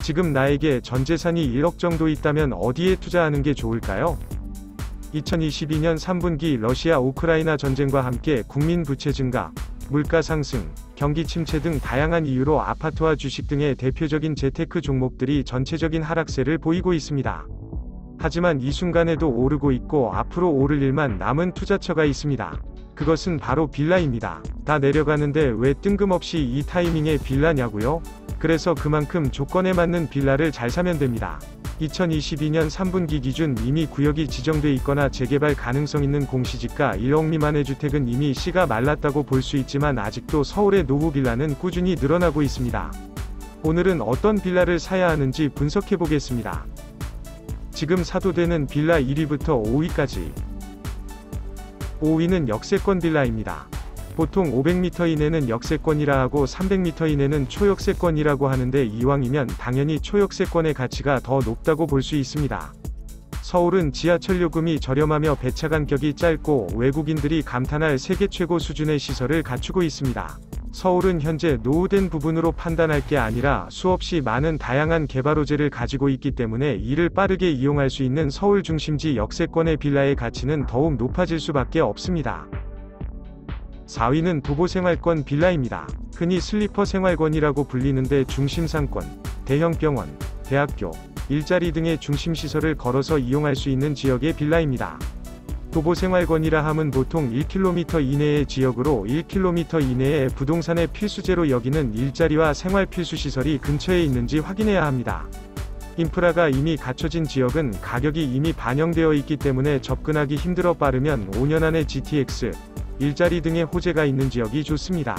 지금 나에게 전 재산이 1억 정도 있다면 어디에 투자하는 게 좋을까요? 2022년 3분기 러시아 우크라이나 전쟁과 함께 국민 부채 증가, 물가 상승, 경기 침체 등 다양한 이유로 아파트와 주식 등의 대표적인 재테크 종목들이 전체적인 하락세를 보이고 있습니다. 하지만 이 순간에도 오르고 있고 앞으로 오를 일만 남은 투자처가 있습니다. 그것은 바로 빌라입니다. 다 내려가는데 왜 뜬금없이 이 타이밍에 빌라냐고요? 그래서 그만큼 조건에 맞는 빌라를 잘 사면 됩니다. 2022년 3분기 기준 이미 구역이 지정돼 있거나 재개발 가능성 있는 공시지가 1억 미만의 주택은 이미 씨가 말랐다고 볼 수 있지만 아직도 서울의 노후 빌라는 꾸준히 늘어나고 있습니다. 오늘은 어떤 빌라를 사야 하는지 분석해 보겠습니다. 지금 사도 되는 빌라 1위부터 5위까지. 5위는 역세권 빌라입니다. 보통 500m 이내는 역세권이라 하고 300m 이내는 초역세권이라고 하는데 이왕이면 당연히 초역세권의 가치가 더 높다고 볼 수 있습니다. 서울은 지하철 요금이 저렴하며 배차 간격이 짧고 외국인들이 감탄할 세계 최고 수준의 시설을 갖추고 있습니다. 서울은 현재 노후된 부분으로 판단할 게 아니라 수없이 많은 다양한 개발 호재를 가지고 있기 때문에 이를 빠르게 이용할 수 있는 서울 중심지 역세권의 빌라의 가치는 더욱 높아질 수밖에 없습니다. 4위는 도보생활권 빌라입니다. 흔히 슬리퍼 생활권이라고 불리는데 중심상권, 대형 병원, 대학교, 일자리 등의 중심시설을 걸어서 이용할 수 있는 지역의 빌라입니다. 도보생활권이라 함은 보통 1km 이내의 지역으로 1km 이내에 부동산의 필수제로 여기는 일자리와 생활 필수시설이 근처에 있는지 확인해야 합니다. 인프라가 이미 갖춰진 지역은 가격이 이미 반영되어 있기 때문에 접근하기 힘들어 빠르면 5년 안에 GTX, 일자리 등의 호재가 있는 지역이 좋습니다.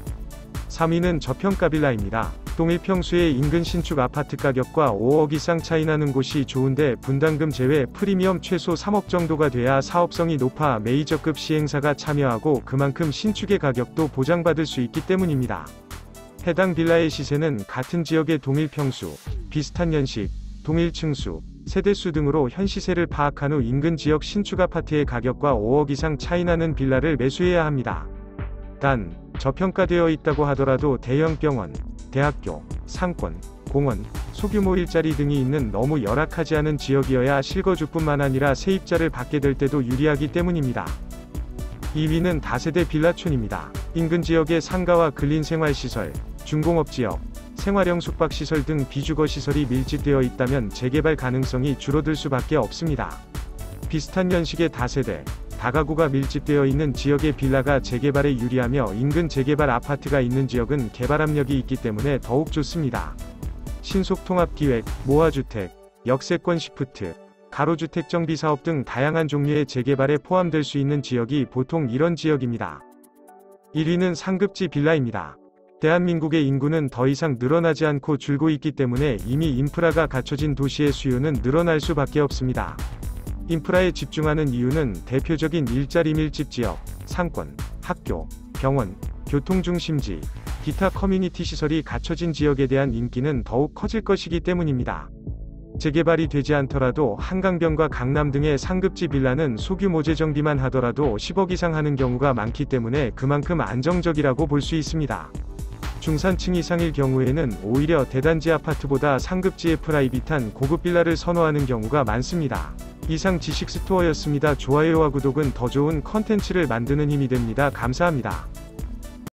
3위는 저평가 빌라입니다. 동일 평수의 인근 신축 아파트 가격과 5억 이상 차이 나는 곳이 좋은데 분담금 제외 프리미엄 최소 3억 정도가 돼야 사업성이 높아 메이저급 시행사가 참여하고 그만큼 신축의 가격도 보장받을 수 있기 때문입니다. 해당 빌라의 시세는 같은 지역의 동일 평수, 비슷한 연식, 동일 층수, 세대수 등으로 현 시세를 파악한 후 인근 지역 신축 아파트의 가격과 5억 이상 차이 나는 빌라를 매수해야 합니다. 단, 저평가되어 있다고 하더라도 대형 병원, 대학교, 상권, 공원, 소규모 일자리 등이 있는 너무 열악하지 않은 지역이어야 실거주뿐만 아니라 세입자를 받게 될 때도 유리하기 때문입니다. 2위는 다세대 빌라촌입니다. 인근 지역의 상가와 근린생활시설, 중공업지역, 생활형 숙박시설 등 비주거시설이 밀집되어 있다면 재개발 가능성이 줄어들 수밖에 없습니다. 비슷한 연식의 다세대, 다가구가 밀집되어 있는 지역의 빌라가 재개발에 유리하며 인근 재개발 아파트가 있는 지역은 개발 압력이 있기 때문에 더욱 좋습니다. 신속통합기획, 모아주택, 역세권 시프트, 가로주택 정비사업 등 다양한 종류의 재개발에 포함될 수 있는 지역이 보통 이런 지역입니다. 1위는 상급지 빌라입니다. 대한민국의 인구는 더 이상 늘어나지 않고 줄고 있기 때문에 이미 인프라가 갖춰진 도시의 수요는 늘어날 수밖에 없습니다. 인프라에 집중하는 이유는 대표적인 일자리 밀집 지역, 상권, 학교, 병원, 교통중심지, 기타 커뮤니티 시설이 갖춰진 지역에 대한 인기는 더욱 커질 것이기 때문입니다. 재개발이 되지 않더라도 한강변과 강남 등의 상급지 빌라는 소규모 재정비만 하더라도 10억 이상 하는 경우가 많기 때문에 그만큼 안정적이라고 볼 수 있습니다. 중산층 이상일 경우에는 오히려 대단지 아파트보다 상급지의 프라이빗한 고급 빌라를 선호하는 경우가 많습니다. 이상 지식스토어였습니다. 좋아요와 구독은 더 좋은 컨텐츠를 만드는 힘이 됩니다. 감사합니다.